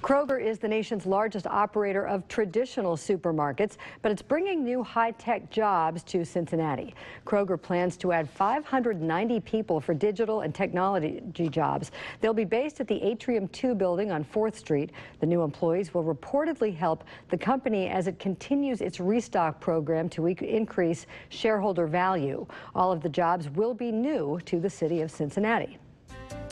Kroger is the nation's largest operator of traditional supermarkets, but it's bringing new high-tech jobs to Cincinnati. Kroger plans to add 590 people for digital and technology jobs. They'll be based at the Atrium 2 building on 4th Street. The new employees will reportedly help the company as it continues its restock program to increase shareholder value. All of the jobs will be new to the city of Cincinnati.